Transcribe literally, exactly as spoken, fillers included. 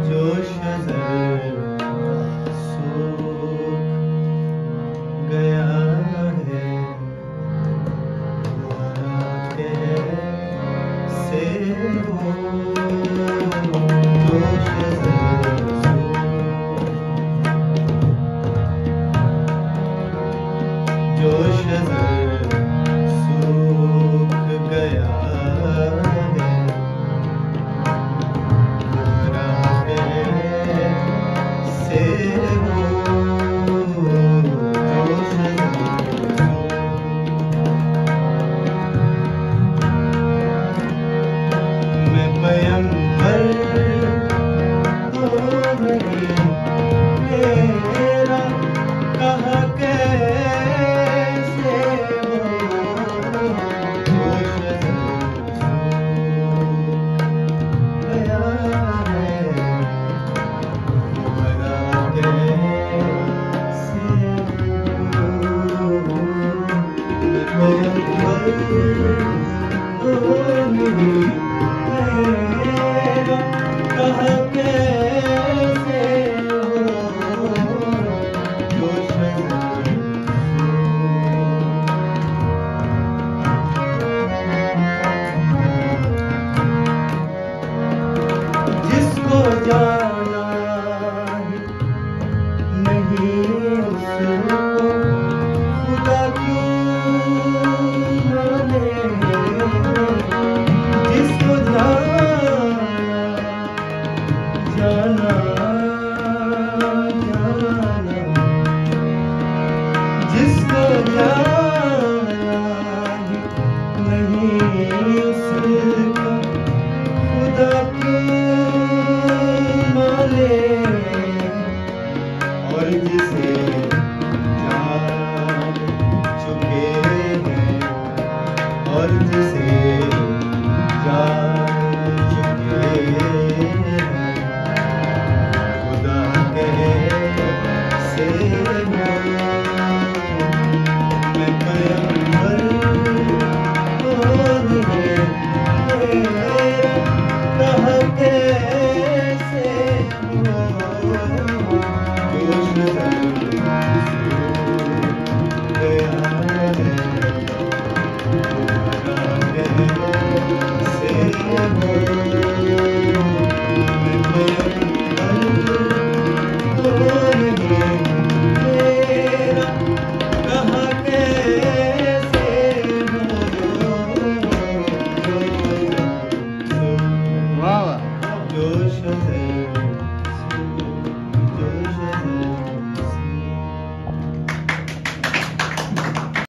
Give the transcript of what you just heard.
जोश जरा सूख गया है कैसे हो जोश जरा जोश जरा सूख गया जिसको जाना नहीं उसको खुदा क्यों माने जिसको जाना जाना जाना जिसको जाना नहीं उसको खुदा क्यों माने और जिसे जान चुके हैं और जिसे जान चुके हैं खुदा कैसे हो मैं पैगंबर कौन है कहा कैसे हो जोश जरा गया है कैसे हो मैं पैगंबर कौन है मेरा कहा कैसे हो वाह वाह जोश